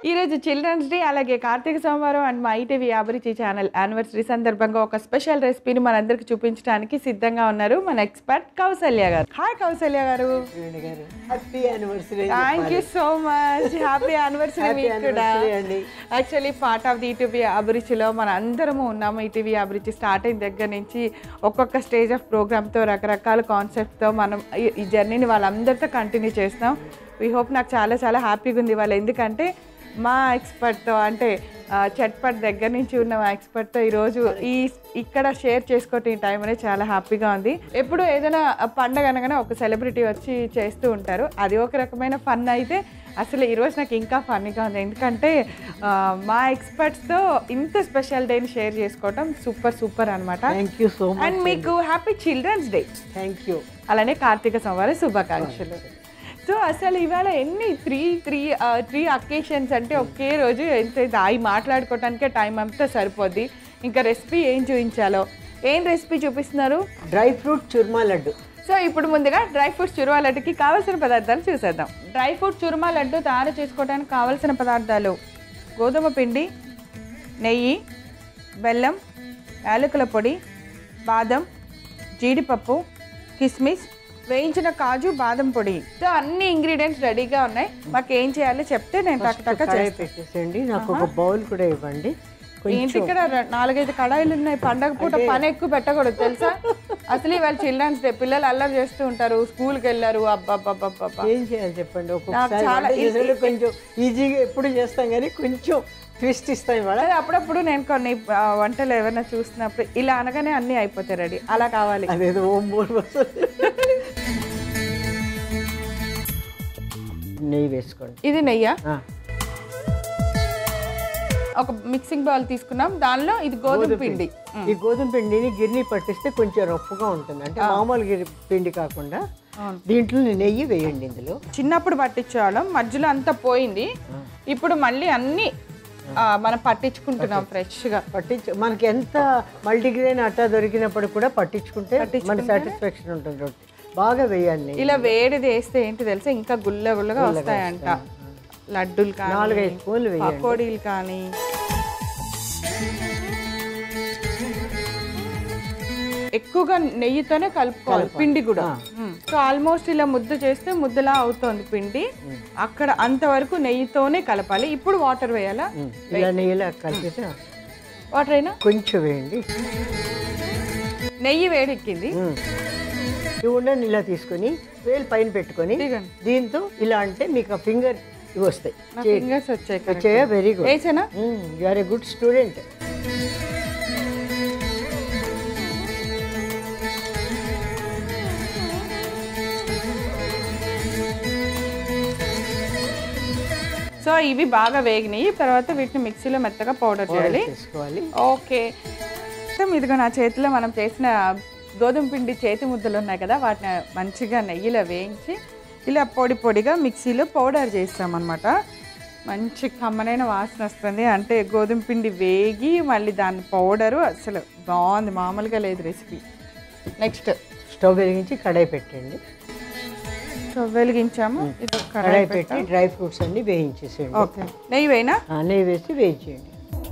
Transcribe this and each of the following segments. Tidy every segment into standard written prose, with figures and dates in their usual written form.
ఈరోజు children's day అలాగే కార్తీక సోమవారం అండ్ మా ఈటీవీ అభిరుచి ఛానల్ యానివర్సరీ సందర్భంగా ఒక స్పెషల్ రెసిపీని మనందరికి చూపించడానికి సిద్ధంగా ఉన్నారు మన ఎక్స్పర్ట్ కౌసల్య గారు. హాయ్ కౌసల్య గారు. Happy anniversary. Thank you so much. Happy anniversary మీకు కూడా. Actually part of the ETV అభిరుచిలో మన అందరము ఉన్నాము. ఈటీవీ అభిరుచి స్టార్ట్ అయిన దగ్గర నుంచి ఒక్కొక్క స్టేజ్ ఆఫ్ ప్రోగ్రామ్తో రకరకాల కాన్సెప్ట్తో మనం ఈ జర్నీని వాళ్ళందరితో కంటిన్యూ చేస్తాం. వీ హోప్ నాకు చాలా చాలా హ్యాపీగా ఉంది వాళ్ళు, ఎందుకంటే మా ఎక్స్పర్ట్తో అంటే చట్పట్ దగ్గర నుంచి ఉన్న మా ఎక్స్పర్ట్తో ఈరోజు ఇక్కడ షేర్ చేసుకోవటం ఈ టైం అనేది చాలా హ్యాపీగా ఉంది. ఎప్పుడు ఏదైనా పండగ అనగానే ఒక సెలబ్రిటీ వచ్చి చేస్తూ ఉంటారు, అది ఒక రకమైన ఫన్. అయితే అసలు ఈరోజు నాకు ఇంకా ఫన్నీగా ఉంది, ఎందుకంటే మా ఎక్స్పర్ట్స్తో ఇంత స్పెషల్ డేని షేర్ చేసుకోవటం సూపర్ అనమాట. Thank you so much. And మీకు happy children's day. Thank you. అలానే కార్తీక సోమవారం శుభాకాంక్షలు. సో అసలు ఇవాళ ఎన్ని త్రీ అకేషన్స్ అంటే ఒకే రోజు ఎంత అవి మాట్లాడుకోవటానికే టైం అంతా సరిపోద్ది. ఇంకా రెసిపీ ఏం చూపించాలో, ఏం రెసిపీ చూపిస్తున్నారు? Dry fruit churma laddu. So ఇప్పుడు ముందుగా డ్రై ఫ్రూట్స్ చుర్మా లడ్డుకి కావాల్సిన పదార్థాలు చూసేద్దాం. డ్రై ఫ్రూట్ చుర్మా లడ్డు తయారు చేసుకోవడానికి కావాల్సిన పదార్థాలు: గోధుమ పిండి, నెయ్యి, బెల్లం, యాలకుల పొడి, బాదం, జీడిపప్పు, కిస్మిస్, వేయించిన కాజు, బాదం పొడి. సో అన్ని ఇంగ్రీడియంట్స్ రెడీగా ఉన్నాయి. మాకు ఏం చేయాలో చెప్తే నేను టక్ పెట్టేసేయండి. నాకు ఒక బౌల్ కూడా ఇవ్వండి. ఏంటి ఇక్కడ 4-5 కడాయిలు ఉన్నాయి. పండగ పూట పని ఎక్కువ పెట్టకూడదు తెలుసా. అసలు ఇవాళ చిల్డ్రన్స్ డే, పిల్లలు అల్లరి చేస్తూ ఉంటారు, స్కూల్కి వెళ్ళారు. అబ్బా ఏం చేయాలి చెప్పండి. ఒక్కొక్కసారి కొంచెం ఈజీగా ఎప్పుడు చేస్తాం కానీ కొంచెం ట్విస్ట్ ఇస్తాం ఇవాళ. అప్పుడప్పుడు నేను కొన్ని వంటలు ఏమైనా చూస్తున్నప్పుడు ఇలా అనగానే అన్నీ అయిపోతాయి రెడీ, అలా కావాలి. అదేదో నెయ్యి వేసుకోండి. ఇది నెయ్యి. ఒక మిక్సింగ్ బౌల్ తీసుకున్నాం, దానిలో ఇది గోధుమ పిండి. ఈ గోధుమ పిండిని గిర్నీ పట్టిస్తే కొంచెం రఫ్గా ఉంటుంది, అంటే మామూలు పిండి కాకుండా. దీంట్లో నెయ్యి వేయండి. ఇందులో చిన్నప్పుడు పట్టించేవాళ్ళం, మధ్యలో అంతా పోయింది. ఇప్పుడు మళ్ళీ అన్ని మనం పట్టించుకుంటున్నాం ఫ్రెష్గా. మనకి ఎంత మల్టీగ్రెయిన్ అట్టా దొరికినప్పుడు కూడా పట్టించుకుంటే మన సాటిస్ఫాక్షన్ ఉంటుంది. బాగా వేయాలి. ఇలా వేడిది వేస్తే ఏంటి తెలుసా, ఇంకా గుల్లగా వస్తాయంట లడ్డూలు కానీ, 4-5 స్పూన్లు వేయాలి. పకోడీలు కానీ. ఎక్కువగా నెయ్యితోనే కలుపుకోవాలి పిండి కూడా. సో ఆల్మోస్ట్ ఇలా ముద్ద చేస్తే ముద్దలా అవుతోంది పిండి. అక్కడ అంతవరకు నెయ్యితోనే కలపాలి. ఇప్పుడు వాటర్ వేయాలా? ఇలా నెయ్యిలా కలిపితే వాటర్ అయినా కొంచెం వేయండి. నెయ్యి వేడెక్కింది. ఈ ఉండని ఇలా తీసుకొని వేలు పైన పెట్టుకొని దీంతో ఇలా అంటే మీకు ఫింగర్ ఇవి వస్తాయి. ఫింగర్స్ వచ్చాయి. Very good. వేసానా? You are a good student. So ఇవి బాగా వేగినాయి. తర్వాత వీటిని మిక్సీలో మెత్తగా పౌడర్ చేయాలి. ఓకే. ఇదిగో నా చేతిలో మనం చేసిన గోధుమ పిండి చేతి ముద్దలు ఉన్నాయి కదా, వాటిని మంచిగా నెయ్యిలో వేయించి ఇలా పొడిగా మిక్సీలో పౌడర్ చేస్తామన్నమాట. మంచి కమ్మనైన వాసన వస్తుంది. అంటే గోధుమ పిండి వేగి మళ్ళీ దాని పౌడరు అసలు బాగుంది, మామూలుగా లేదు రెసిపీ. నెక్స్ట్ స్టవ్ వెలిగించి కడాయి పెట్టండి. స్టవ్ వెలిగించాము, ఇది కడాయి పెట్టి డ్రై ఫ్రూట్స్ అన్ని వేయించేసేయండి. ఓకే. నెయ్యి వేయినా? నెయ్యి వేసి వేయించేయండి.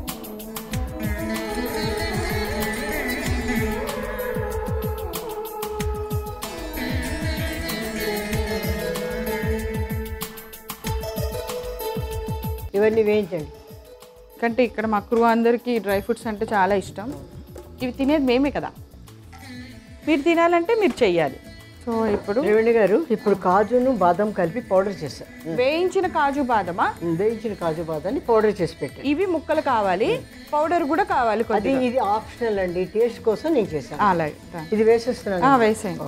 ఇవన్నీ వేయించండి. కంటే ఇక్కడ మా క్రూ అందరికీ డ్రై ఫ్రూట్స్ అంటే చాలా ఇష్టం. ఇవి తినేది మేమే కదా, మీరు తినాలంటే మీరు చెయ్యాలి. సో ఇప్పుడు రేవణి గారు, ఇప్పుడు కాజును బాదం కలిపి పౌడర్ చేస్తారు. వేయించిన కాజు బాదమా? వేయించిన కాజు బాదాన్ని పౌడర్ చేసి పెట్టారు. ఇవి ముక్కలు కావాలి, పౌడర్ కూడా కావాలి. ఇది ఆప్షనల్ అండి, టేస్ట్ కోసం నేను చేశాను. అలాగే ఇది వేసేస్తున్నాను. వేసేయండి.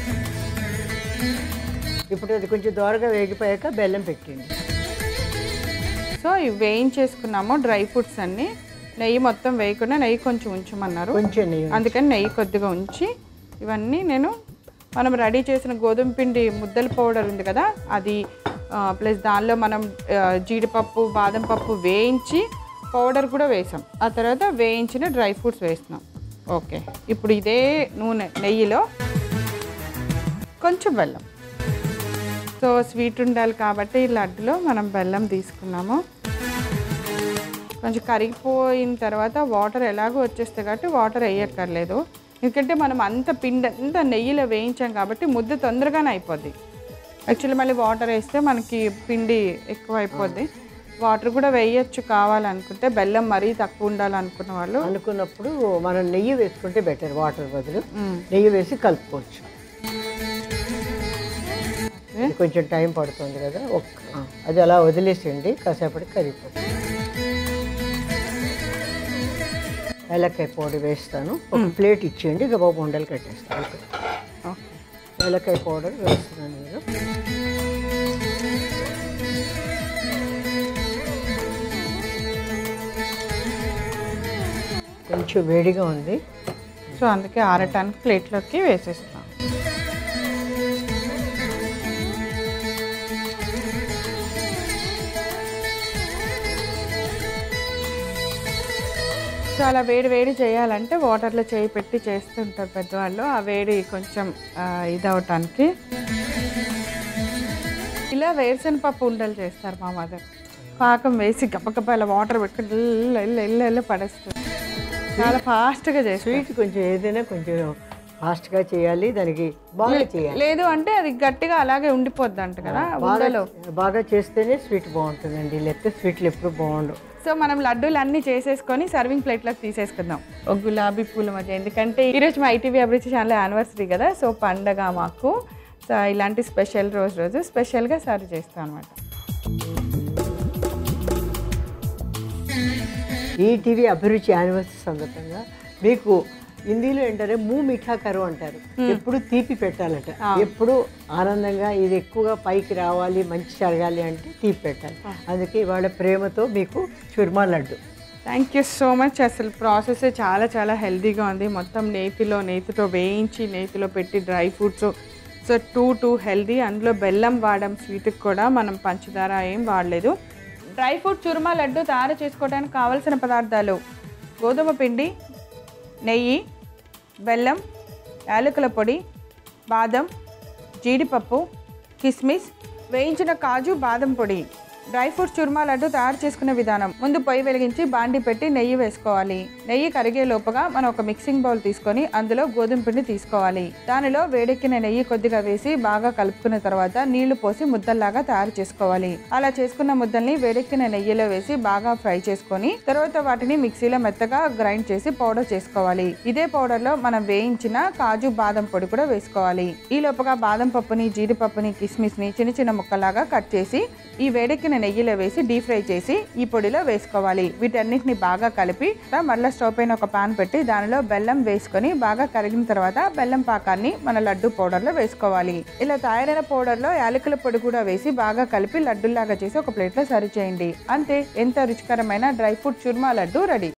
ఇప్పుడు అది కొంచెం దోరగా వేగిపోయాక బెల్లం పెట్టండి. సో ఇవి వేయించేసుకున్నాము డ్రై ఫ్రూట్స్ అన్ని. నెయ్యి మొత్తం వేయకుండా నెయ్యి కొంచెం ఉంచమన్నారు, కొంచెం నెయ్యి, అందుకని నెయ్యి కొద్దిగా ఉంచి ఇవన్నీ మనం రెడీ చేసిన గోధుమ పిండి ముద్దల పౌడర్ ఉంది కదా, అది ప్లస్ దానిలో మనం జీడిపప్పు, బాదం పప్పు వేయించి పౌడర్ కూడా వేసాం. ఆ తర్వాత వేయించిన డ్రై ఫ్రూట్స్ వేస్తున్నాం. ఓకే. ఇప్పుడు ఇదే నెయ్యిలో కొంచెం బెల్లం. సో స్వీట్ ఉండాలి కాబట్టి ఈ లడ్డులో మనం బెల్లం తీసుకున్నాము. కొంచెం కరిగిపోయిన తర్వాత వాటర్ ఎలాగో వచ్చేస్తాయి కాబట్టి వాటర్ వేయక్కర్లేదు. ఎందుకంటే మనం అంత పిండి అంతా నెయ్యిలో వేయించాం కాబట్టి ముద్ద తొందరగానే అయిపోద్ది. యాక్చువల్లీ మళ్ళీ వాటర్ వేస్తే మనకి పిండి ఎక్కువ అయిపోద్ది. వాటర్ కూడా వేయచ్చు కావాలనుకుంటే, బెల్లం మరీ తక్కువ ఉండాలనుకున్న వాళ్ళు అనుకున్నప్పుడు మనం నెయ్యి వేసుకుంటే బెటర్. వాటర్ బదులు నెయ్యి వేసి కలుపుకోవచ్చు. కొంచెం టైం పడుతుంది కదా, అది అలా వదిలేసేయండి, కాసేపటికి కరిగిపోతుంది. ఏలక్కాయ పౌడర్ వేస్తాను. ఒక ప్లేట్ ఇచ్చేయండి, గబాబు ఉండలు కట్టేస్తాను. ఏలక్కాయ పౌడర్ వేస్తున్నాను నేను. కొంచెం వేడిగా ఉంది, సో అందుకే ఆరటానికి ప్లేట్లోకి వేసేస్తాం. సో అలా వేడి వేడి చేయాలంటే వాటర్లో చేయి పెట్టి చేస్తుంటారు పెద్దవాళ్ళు, ఆ వేడి కొంచెం ఇదవటానికి. ఇలా వేరుశనగపప్పు ఉండలు చేస్తారు మా మదర్. పాకం వేసి గప్పగప్ప ఇలా వాటర్ పెట్టుకుని ఇల్లు పడేస్తారు. చాలా ఫాస్ట్గా చేస్తారు. స్వీట్ కొంచెం ఏదైనా కొంచెం ఫాస్ట్గా చేయాలి, దానికి బాగా చేయాలి. లేదు అంటే అది గట్టిగా అలాగే ఉండిపోద్ది అంట కదా ఉండలో. బాగా చేస్తేనే స్వీట్ బాగుంటుందండి, లేకపోతే స్వీట్లు ఎప్పుడు బాగుండవు. సో మనం లడ్డూలు అన్నీ చేసేసుకొని సర్వింగ్ ప్లేట్లోకి తీసేసుకుందాం ఒక గులాబీ పూల మధ్య. ఎందుకంటే ఈరోజు మా ITV అభిరుచి ఛానల్ యానివర్సరీ కదా, సో పండగ మాకు. సో ఇలాంటి స్పెషల్ రోజు స్పెషల్గా సర్వ్ చేస్తాం అనమాట. ఈటీవీ అభిరుచి యానివర్సరీ సందర్భంగా మీకు హిందీలో ఏంటంటే మిఠా కరు అంటారు. ఎప్పుడు తీపి పెట్టాలంట, ఎప్పుడు ఆనందంగా ఇది ఎక్కువగా పైకి రావాలి, మంచి జరగాలి అంటే తీపి పెట్టాలి. అందుకే ఇవాళ ప్రేమతో మీకు churma laddu. Thank you so much. అసలు ప్రాసెస్ చాలా చాలా హెల్తీగా ఉంది. మొత్తం నేతితో వేయించి నేతిలో పెట్టి dry fruits, so too healthy. అందులో బెల్లం వాడడం, స్వీట్కి కూడా మనం పంచదార ఏం వాడలేదు. డ్రై ఫ్రూట్ చుర్మా లడ్డు తయారు చేసుకోవడానికి కావలసిన పదార్థాలు: గోధుమ పిండి, నెయ్యి, బెల్లం, యాలకుల పొడి, బాదం, జీడిపప్పు, కిస్మిస్, వేయించిన కాజు, బాదం పొడి. డ్రై ఫ్రూట్స్ చుర్మా లడ్డు తయారు చేసుకునే విధానం: ముందు పొయ్యి వెలిగించి బాండి పెట్టి నెయ్యి వేసుకోవాలి. నెయ్యి కరిగే లోపుగా మనం ఒక మిక్సింగ్ బౌల్ తీసుకొని అందులో గోధుమ పిండి తీసుకోవాలి. దానిలో వేడెక్కిన నెయ్యి కొద్దిగా వేసి బాగా కలుపుకున్న తర్వాత నీళ్లు పోసి ముద్దల్లాగా తయారు చేసుకోవాలి. అలా చేసుకున్న ముద్దల్ని వేడెక్కిన నెయ్యిలో వేసి బాగా ఫ్రై చేసుకొని తర్వాత వాటిని మిక్సీలో మెత్తగా గ్రైండ్ చేసి పౌడర్ చేసుకోవాలి. ఇదే పౌడర్ లో మనం వేయించిన కాజు, బాదం పొడి కూడా వేసుకోవాలి. ఈ లోపుగా బాదం పప్పుని, జీడిపప్పుని, కిస్మిస్ ని చిన్న చిన్న ముక్కలాగా కట్ చేసి ఈ వేడెక్కిన నెయ్యిలో వేసి డీప్ ఫ్రై చేసి ఈ పొడిలో వేసుకోవాలి. వీటన్నిటిని బాగా కలిపి మళ్ళీ స్టవ్ పైన ఒక పాన్ పెట్టి దానిలో బెల్లం వేసుకొని బాగా కరిగిన తర్వాత బెల్లం పాకాన్ని మన లడ్డు పౌడర్లో వేసుకోవాలి. ఇలా తయారైన పౌడర్లో యాలకుల పొడి కూడా వేసి బాగా కలిపి లడ్డులాగా చేసి ఒక ప్లేట్లో సర్వ్ చేయండి. అంతే, ఎంతో రుచికరమైన dry fruit churma laddu ready.